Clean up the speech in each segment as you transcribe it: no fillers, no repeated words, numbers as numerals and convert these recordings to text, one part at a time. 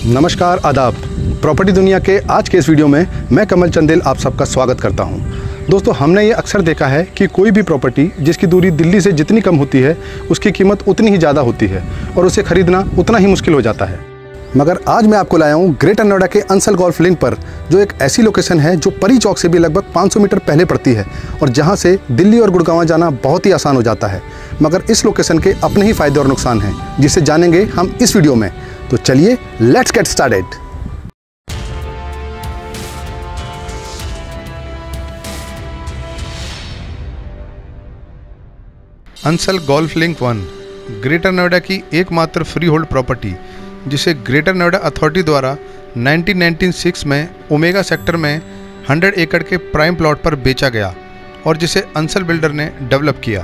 नमस्कार, आदाब। प्रॉपर्टी दुनिया के आज के इस वीडियो में मैं कमल चंदेल आप सबका स्वागत करता हूं। दोस्तों, हमने ये अक्सर देखा है कि कोई भी प्रॉपर्टी जिसकी दूरी दिल्ली से जितनी कम होती है उसकी कीमत उतनी ही ज़्यादा होती है और उसे खरीदना उतना ही मुश्किल हो जाता है। मगर आज मैं आपको लाया हूँ ग्रेटर नोएडा के अंसल गोल्फ लिंक पर, जो एक ऐसी लोकेशन है जो परी चौक से भी लगभग 500 मीटर पहले पड़ती है और जहाँ से दिल्ली और गुड़गांव जाना बहुत ही आसान हो जाता है। मगर इस लोकेशन के अपने ही फ़ायदे और नुकसान हैं, जिसे जानेंगे हम इस वीडियो में। तो चलिए, let's get started. Ansal golf link 1 greater Noida की एकमात्र फ्री होल्ड प्रॉपर्टी, जिसे ग्रेटर नोएडा अथॉरिटी द्वारा 1996 में ओमेगा सेक्टर में 100 एकड़ के प्राइम प्लॉट पर बेचा गया और जिसे अंसल बिल्डर ने डेवलप किया।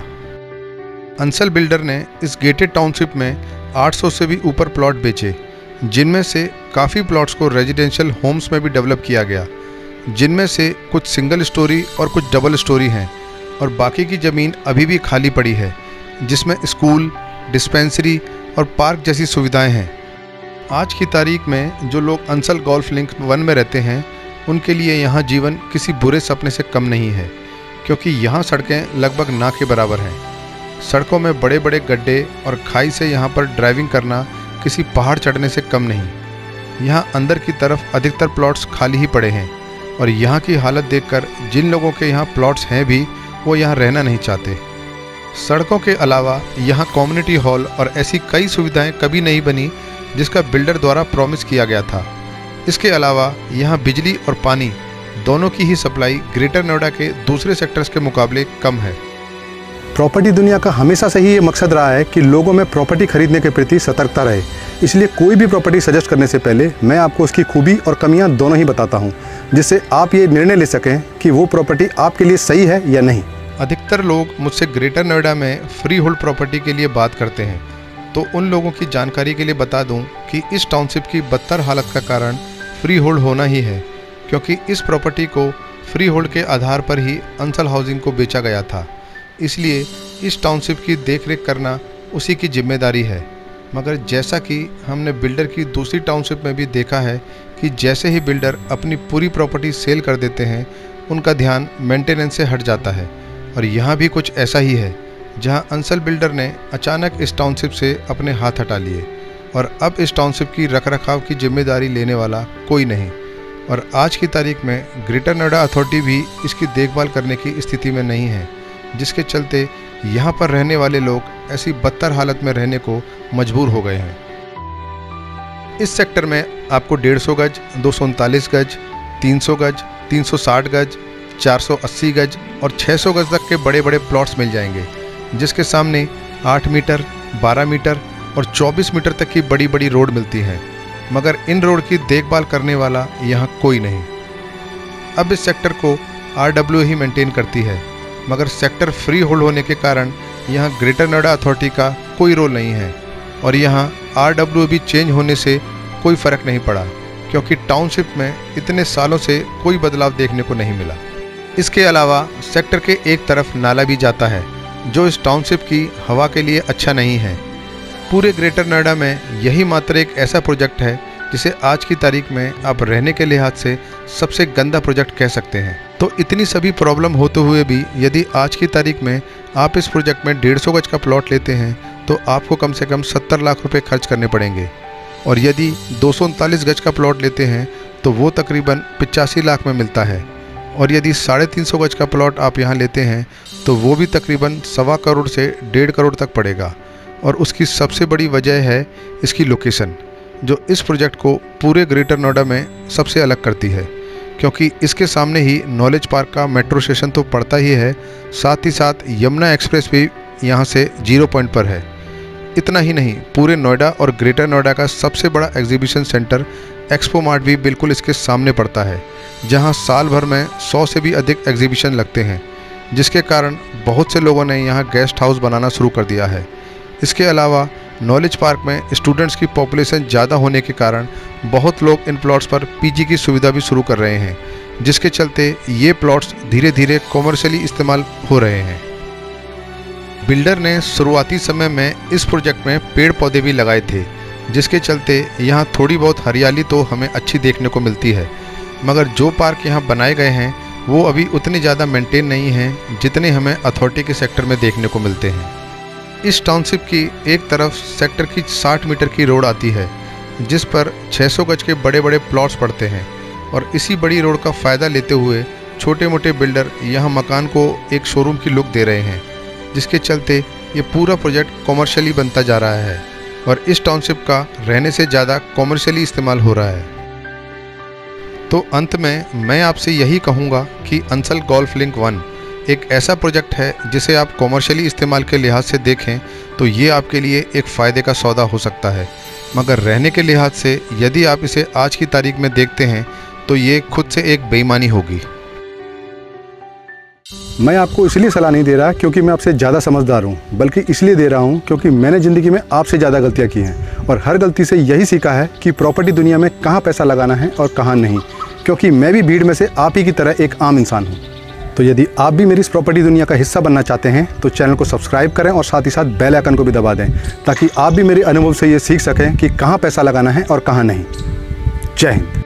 अंसल बिल्डर ने इस गेटेड टाउनशिप में 800 से भी ऊपर प्लॉट बेचे, जिनमें से काफ़ी प्लॉट्स को रेजिडेंशियल होम्स में भी डेवलप किया गया, जिनमें से कुछ सिंगल स्टोरी और कुछ डबल स्टोरी हैं और बाकी की ज़मीन अभी भी खाली पड़ी है, जिसमें स्कूल, डिस्पेंसरी और पार्क जैसी सुविधाएं हैं। आज की तारीख में जो लोग अंसल गोल्फ लिंक 1 में रहते हैं, उनके लिए यहाँ जीवन किसी बुरे सपने से कम नहीं है, क्योंकि यहाँ सड़कें लगभग ना के बराबर हैं। सड़कों में बड़े बड़े गड्ढे और खाई से यहाँ पर ड्राइविंग करना किसी पहाड़ चढ़ने से कम नहीं। यहाँ अंदर की तरफ अधिकतर प्लॉट्स खाली ही पड़े हैं और यहाँ की हालत देखकर जिन लोगों के यहाँ प्लॉट्स हैं भी, वो यहाँ रहना नहीं चाहते। सड़कों के अलावा यहाँ कम्युनिटी हॉल और ऐसी कई सुविधाएं कभी नहीं बनी जिसका बिल्डर द्वारा प्रॉमिस किया गया था। इसके अलावा यहाँ बिजली और पानी दोनों की ही सप्लाई ग्रेटर नोएडा के दूसरे सेक्टर्स के मुकाबले कम है। प्रॉपर्टी दुनिया का हमेशा से ही ये मकसद रहा है कि लोगों में प्रॉपर्टी खरीदने के प्रति सतर्कता रहे। इसलिए कोई भी प्रॉपर्टी सजेस्ट करने से पहले मैं आपको उसकी खूबी और कमियां दोनों ही बताता हूं, जिससे आप ये निर्णय ले सकें कि वो प्रॉपर्टी आपके लिए सही है या नहीं। अधिकतर लोग मुझसे ग्रेटर नोएडा में फ्री होल्ड प्रॉपर्टी के लिए बात करते हैं, तो उन लोगों की जानकारी के लिए बता दूं कि इस टाउनशिप की बदतर हालत का कारण फ्री होल्ड होना ही है, क्योंकि इस प्रॉपर्टी को फ्री होल्ड के आधार पर ही अंसल हाउसिंग को बेचा गया था। इसलिए इस टाउनशिप की देखरेख करना उसी की जिम्मेदारी है। मगर जैसा कि हमने बिल्डर की दूसरी टाउनशिप में भी देखा है कि जैसे ही बिल्डर अपनी पूरी प्रॉपर्टी सेल कर देते हैं, उनका ध्यान मेंटेनेंस से हट जाता है। और यहाँ भी कुछ ऐसा ही है, जहाँ अंसल बिल्डर ने अचानक इस टाउनशिप से अपने हाथ हटा लिए और अब इस टाउनशिप की रखरखाव की जिम्मेदारी लेने वाला कोई नहीं। और आज की तारीख में ग्रेटर नोएडा अथॉरिटी भी इसकी देखभाल करने की स्थिति में नहीं है, जिसके चलते यहाँ पर रहने वाले लोग ऐसी बदतर हालत में रहने को मजबूर हो गए हैं। इस सेक्टर में आपको 150 गज, 239 गज, 300 गज, 360 गज, 480 गज और 600 गज तक के बड़े बड़े प्लॉट्स मिल जाएंगे, जिसके सामने 8 मीटर, 12 मीटर और 24 मीटर तक की बड़ी बड़ी रोड मिलती हैं। मगर इन रोड की देखभाल करने वाला यहाँ कोई नहीं। अब इस सेक्टर को RWA ही मेंटेन करती है, मगर सेक्टर फ्री होल्ड होने के कारण यहाँ ग्रेटर नोएडा अथॉरिटी का कोई रोल नहीं है और यहाँ RWA भी चेंज होने से कोई फ़र्क नहीं पड़ा, क्योंकि टाउनशिप में इतने सालों से कोई बदलाव देखने को नहीं मिला। इसके अलावा सेक्टर के एक तरफ नाला भी जाता है, जो इस टाउनशिप की हवा के लिए अच्छा नहीं है। पूरे ग्रेटर नोएडा में यही मात्र एक ऐसा प्रोजेक्ट है जिसे आज की तारीख में आप रहने के लिहाज से सबसे गंदा प्रोजेक्ट कह सकते हैं। तो इतनी सभी प्रॉब्लम होते हुए भी यदि आज की तारीख में आप इस प्रोजेक्ट में 150 गज का प्लॉट लेते हैं, तो आपको कम से कम 70 लाख रुपए खर्च करने पड़ेंगे और यदि 239 गज का प्लॉट लेते हैं तो वो तकरीबन 85 लाख में मिलता है और यदि 350 गज का प्लॉट आप यहाँ लेते हैं तो वो भी तकरीबन 1.25 करोड़ से 1.5 करोड़ तक पड़ेगा। और उसकी सबसे बड़ी वजह है इसकी लोकेशन, जो इस प्रोजेक्ट को पूरे ग्रेटर नोएडा में सबसे अलग करती है, क्योंकि इसके सामने ही नॉलेज पार्क का मेट्रो स्टेशन तो पड़ता ही है, साथ ही साथ यमुना एक्सप्रेस भी यहाँ से 0 पॉइंट पर है। इतना ही नहीं, पूरे नोएडा और ग्रेटर नोएडा का सबसे बड़ा एग्जीबिशन सेंटर एक्सपो मार्ट भी बिल्कुल इसके सामने पड़ता है, जहाँ साल भर में 100 से भी अधिक एग्जीबिशन लगते हैं, जिसके कारण बहुत से लोगों ने यहाँ गेस्ट हाउस बनाना शुरू कर दिया है। इसके अलावा नॉलेज पार्क में स्टूडेंट्स की पॉपुलेशन ज़्यादा होने के कारण बहुत लोग इन प्लॉट्स पर पीजी की सुविधा भी शुरू कर रहे हैं, जिसके चलते ये प्लॉट्स धीरे धीरे कॉमर्शियली इस्तेमाल हो रहे हैं। बिल्डर ने शुरुआती समय में इस प्रोजेक्ट में पेड़ पौधे भी लगाए थे, जिसके चलते यहाँ थोड़ी बहुत हरियाली तो हमें अच्छी देखने को मिलती है, मगर जो पार्क यहाँ बनाए गए हैं वो अभी उतने ज़्यादा मेंटेन नहीं हैं जितने हमें अथॉरिटी के सेक्टर में देखने को मिलते हैं। इस टाउनशिप की एक तरफ सेक्टर की 60 मीटर की रोड आती है, जिस पर 600 गज के बड़े बड़े प्लॉट्स पड़ते हैं, और इसी बड़ी रोड का फ़ायदा लेते हुए छोटे मोटे बिल्डर यहाँ मकान को एक शोरूम की लुक दे रहे हैं, जिसके चलते ये पूरा प्रोजेक्ट कॉमर्शियली बनता जा रहा है और इस टाउनशिप का रहने से ज़्यादा कॉमर्शियली इस्तेमाल हो रहा है। तो अंत में मैं आपसे यही कहूँगा कि अंसल गोल्फ लिंक 1 एक ऐसा प्रोजेक्ट है जिसे आप कॉमर्शियली इस्तेमाल के लिहाज से देखें तो ये आपके लिए एक फ़ायदे का सौदा हो सकता है, मगर रहने के लिहाज से यदि आप इसे आज की तारीख में देखते हैं तो ये खुद से एक बेईमानी होगी। मैं आपको इसलिए सलाह नहीं दे रहा क्योंकि मैं आपसे ज़्यादा समझदार हूँ, बल्कि इसलिए दे रहा हूँ क्योंकि मैंने ज़िंदगी में आपसे ज़्यादा गलतियाँ की हैं और हर गलती से यही सीखा है कि प्रॉपर्टी दुनिया में कहाँ पैसा लगाना है और कहाँ नहीं, क्योंकि मैं भी भीड़ में से आप ही की तरह एक आम इंसान हूँ। तो यदि आप भी मेरी इस प्रॉपर्टी दुनिया का हिस्सा बनना चाहते हैं तो चैनल को सब्सक्राइब करें और साथ ही साथ बेल आइकन को भी दबा दें, ताकि आप भी मेरे अनुभव से ये सीख सकें कि कहाँ पैसा लगाना है और कहाँ नहीं। जय हिंद।